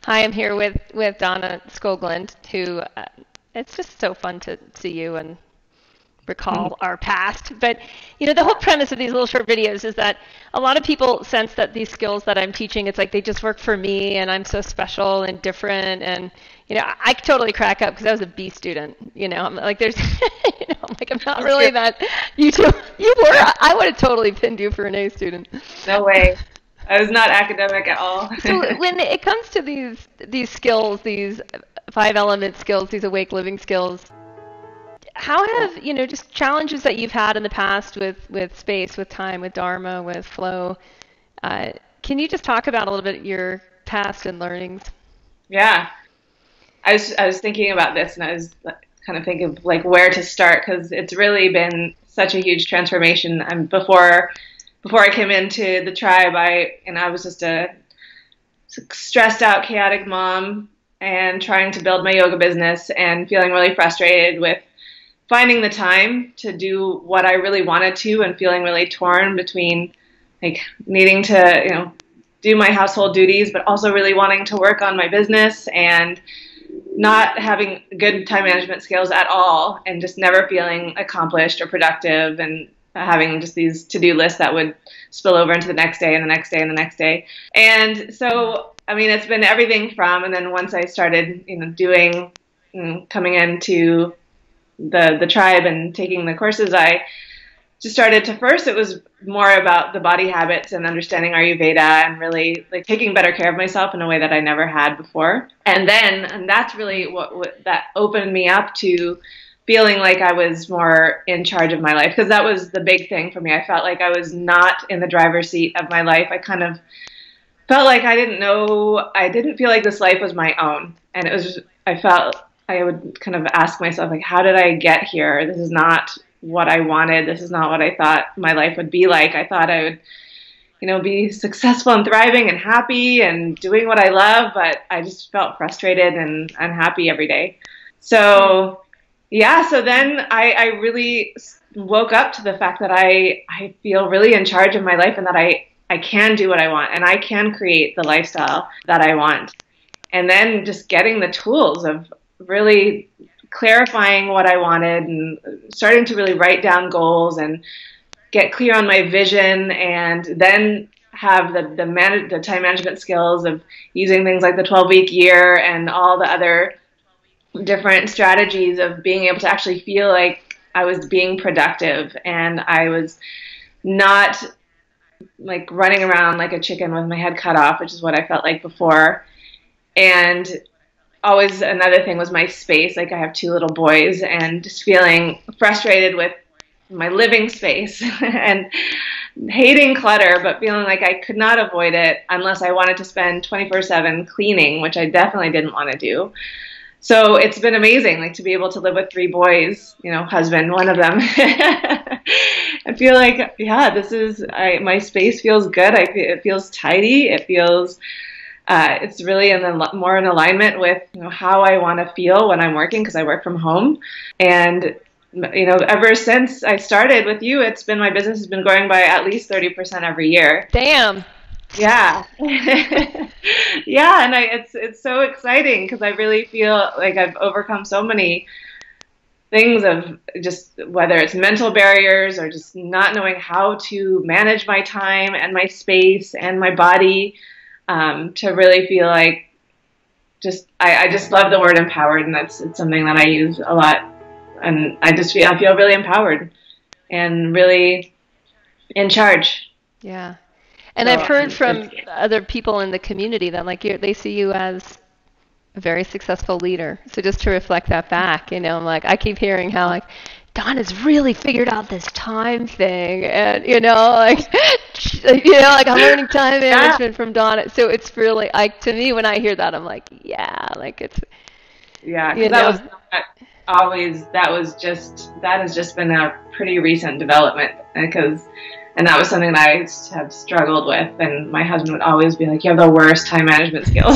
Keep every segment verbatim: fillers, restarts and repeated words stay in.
Hi, I'm here with, with Donna Skoglund, who uh, it's just so fun to see you and recall our past. But, you know, the whole premise of these little short videos is that a lot of people sense that these skills that I'm teaching, it's like they just work for me and I'm so special and different. And, you know, I, I totally crack up because I was a B student, you know, I'm like, there's, you know, I'm like, I'm not really that, you two, you were, I would have totally pinned you for an A student. No way. I was not academic at all. So when it comes to these these skills, these five element skills, these awake living skills, how have, you know, just challenges that you've had in the past with, with space, with time, with Dharma, with flow, uh, can you just talk about a little bit your past and learnings? Yeah. I was, I was thinking about this and I was kind of thinking of like where to start because it's really been such a huge transformation. I'm before... Before I came into the tribe, I and I was just a stressed out, chaotic mom and trying to build my yoga business and feeling really frustrated with finding the time to do what I really wanted to and feeling really torn between like needing to, you know, do my household duties, but also really wanting to work on my business and not having good time management skills at all and just never feeling accomplished or productive and having just these to-do lists that would spill over into the next day and the next day and the next day. And so, I mean, it's been everything from, and then once I started, you know, doing, you know, coming into the, the tribe and taking the courses, I just started to, first it was more about the body habits and understanding Ayurveda and really like taking better care of myself in a way that I never had before. And then, and that's really what, what that opened me up to feeling like I was more in charge of my life, because that was the big thing for me. I felt like I was not in the driver's seat of my life. I kind of felt like I didn't know, I didn't feel like this life was my own. And it was, just, I felt, I would kind of ask myself, like, how did I get here? This is not what I wanted. This is not what I thought my life would be like. I thought I would, you know, be successful and thriving and happy and doing what I love, but I just felt frustrated and unhappy every day. So yeah, so then I, I really woke up to the fact that I, I feel really in charge of my life and that I, I can do what I want and I can create the lifestyle that I want. And then just getting the tools of really clarifying what I wanted and starting to really write down goals and get clear on my vision and then have the, the, man, the time management skills of using things like the twelve-week year and all the other different strategies of being able to actually feel like I was being productive and I was not like running around like a chicken with my head cut off, which is what I felt like before. And always another thing was my space. Like I have two little boys and just feeling frustrated with my living space and hating clutter, but feeling like I could not avoid it unless I wanted to spend twenty-four seven cleaning, which I definitely didn't want to do. So it's been amazing, like to be able to live with three boys, you know, husband, one of them. I feel like, yeah, this is, I, my space feels good. I it feels tidy. It feels, uh, it's really in the, more in alignment with, you know, how I want to feel when I'm working because I work from home. And, you know, ever since I started with you, it's been, my business has been growing by at least thirty percent every year. Damn. Yeah. Yeah, and I, it's it's so exciting because I really feel like I've overcome so many things of just whether it's mental barriers or just not knowing how to manage my time and my space and my body um, to really feel like just I, I just love the word empowered, and that's it's something that I use a lot, and I just feel I feel really empowered and really in charge. Yeah. And I've heard from other people in the community that like you they see you as a very successful leader. So just to reflect that back, you know, I'm like I keep hearing how like Donna's really figured out this time thing, and you know, like you know, like I'm learning time management from Donna. So it's really like to me when I hear that, I'm like, yeah, like it's yeah, because that was not always that was just that has just been a pretty recent development because. And that was something that I have struggled with. And my husband would always be like, you have the worst time management skills.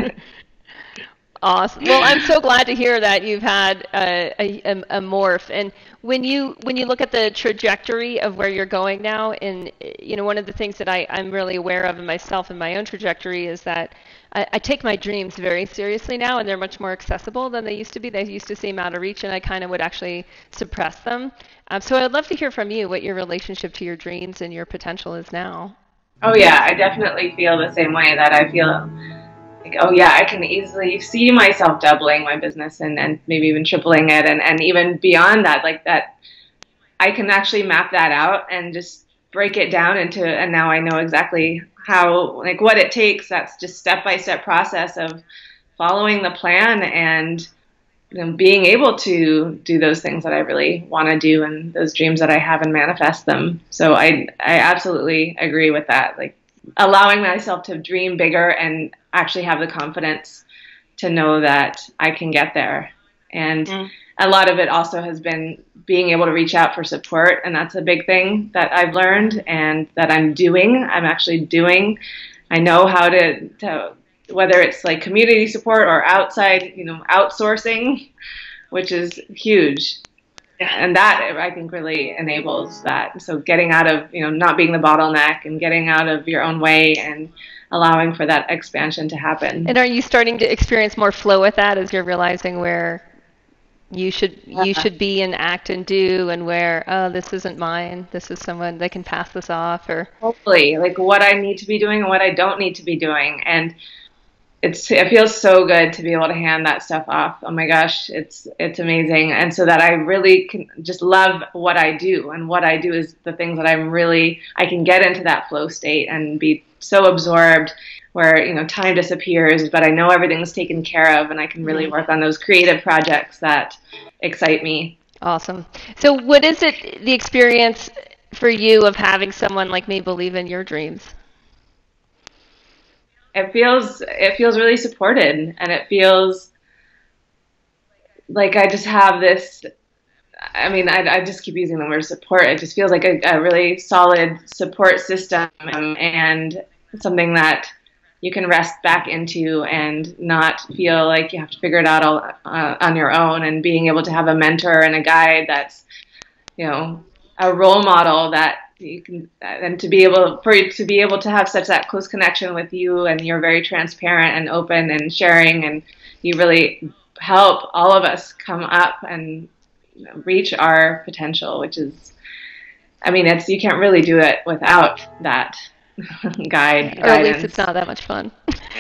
Awesome. Well, I'm so glad to hear that you've had a, a, a morph. And when you when you look at the trajectory of where you're going now, and you know, one of the things that I, I'm really aware of in myself and my own trajectory is that I, I take my dreams very seriously now, and they're much more accessible than they used to be. They used to seem out of reach, and I kind of would actually suppress them. Um, so I'd love to hear from you what your relationship to your dreams and your potential is now. Oh yeah, I definitely feel the same way, that I feel like, oh yeah, I can easily see myself doubling my business and, and maybe even tripling it, and, and even beyond that, like that, I can actually map that out and just break it down into, and now I know exactly how, like what it takes. That's just step-by-step process of following the plan and, you know, being able to do those things that I really want to do and those dreams that I have and manifest them. So I, I absolutely agree with that. Like allowing myself to dream bigger and actually have the confidence to know that I can get there. And mm. a lot of it also has been being able to reach out for support. And that's a big thing that I've learned and that I'm doing. I'm actually doing. I know how to, to whether it's like community support or outside, you know, outsourcing, which is huge. And that I think really enables that. So getting out of, you know, not being the bottleneck and getting out of your own way and allowing for that expansion to happen. And are you starting to experience more flow with that as you're realizing where you should you should be and act and do, and where, oh, this isn't mine, this is someone, they can pass this off? Or hopefully, like what I need to be doing and what I don't need to be doing. And it's it feels so good to be able to hand that stuff off. Oh my gosh, it's it's amazing. And so that I really can just love what I do, and what I do is the things that I'm really, I can get into that flow state and be so absorbed where, you know, time disappears, but I know everything's taken care of and I can really work on those creative projects that excite me. Awesome. So what is it, the experience for you of having someone like me believe in your dreams? It feels, it feels really supported, and it feels like I just have this, I mean, I, I just keep using the word support. It just feels like a, a really solid support system, and something that you can rest back into and not feel like you have to figure it out all uh, on your own, and being able to have a mentor and a guide that's, you know, a role model that you can, and to be able for you to be able to have such that close connection with you, and you're very transparent and open and sharing, and you really help all of us come up and, you know, reach our potential, which is, I mean, it's, you can't really do it without that guide. Or at least it's not that much fun.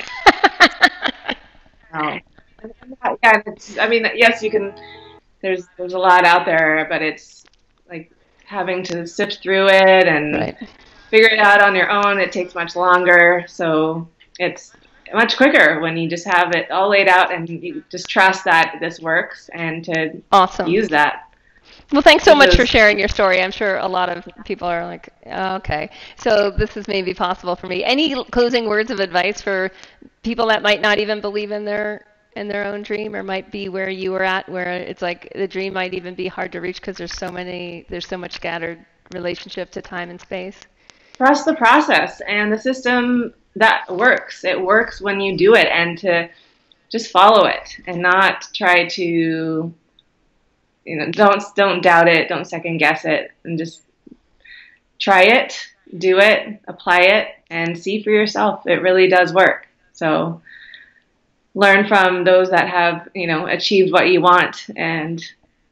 No. Yeah, it's, I mean, yes, you can, there's there's a lot out there, but it's like having to sift through it and right. figure it out on your own. It takes much longer, so it's much quicker when you just have it all laid out and you just trust that this works, and to awesome. use that. Well, thanks so much for sharing your story. I'm sure a lot of people are like, oh, okay, so this is maybe possible for me. Any closing words of advice for people that might not even believe in their in their own dream, or might be where you were at, where it's like the dream might even be hard to reach because there's so many, there's so much scattered relationship to time and space? Trust the process and the system that works. It works when you do it, and to just follow it and not try to, you know, don't don't doubt it, don't second guess it, and just try it, do it, apply it, and see for yourself. It really does work. So learn from those that have, you know, achieved what you want, and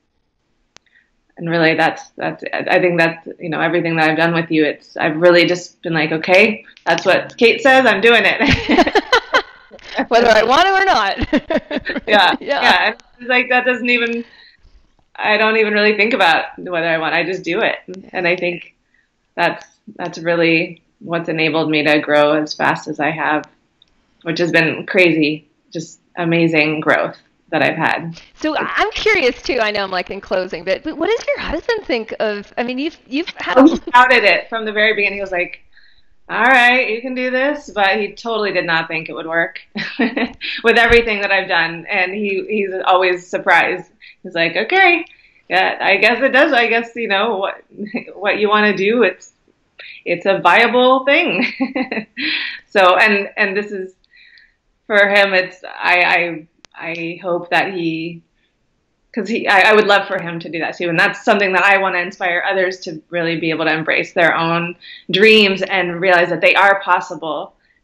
and really that's that's I think that's, you know, everything that I've done with you, it's I've really just been like, okay, that's what Kate says, I'm doing it. Whether I want to or not. yeah, yeah. Yeah. It's like that doesn't even, I don't even really think about whether I want. I just do it, and I think that's that's really what's enabled me to grow as fast as I have, which has been crazy, just amazing growth that I've had. So I'm curious too. I know I'm like in closing, but, but what does your husband think of? I mean, you've you've had. Oh, he doubted it from the very beginning. He was like, all right, you can do this, but he totally did not think it would work with everything that I've done. And he, he's always surprised. He's like, okay, yeah, I guess it does. I guess, you know, what, what you want to do, it's, it's a viable thing. So, and, and this is for him, it's, I, I, I hope that he, because he, I, I would love for him to do that too. And that's something that I want to inspire others to really be able to embrace their own dreams and realize that they are possible,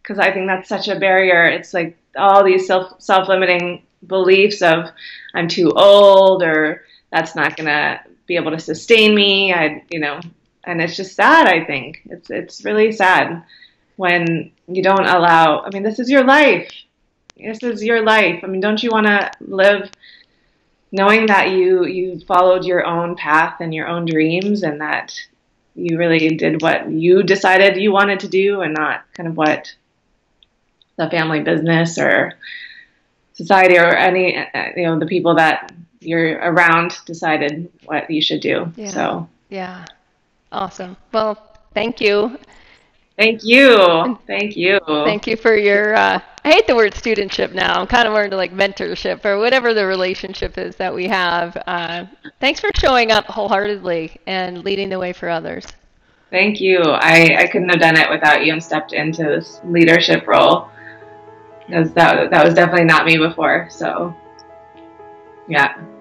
because I think that's such a barrier. It's like all these self self-limiting beliefs of I'm too old, or that's not gonna be able to sustain me. I, you know, and it's just sad. I think it's it's really sad when you don't allow. I mean, this is your life. This is your life. I mean, don't you want to live knowing that you you followed your own path and your own dreams, and that you really did what you decided you wanted to do, and not kind of what the family business or society or any, you know, the people that you're around decided what you should do. Yeah. So yeah, awesome. Well, thank you. Thank you. Thank you. Thank you for your, uh, I hate the word studentship now. I'm kind of more into like mentorship or whatever the relationship is that we have. Uh, thanks for showing up wholeheartedly and leading the way for others. Thank you. I, I couldn't have done it without you and stepped into this leadership role, because that, that was definitely not me before. So, yeah.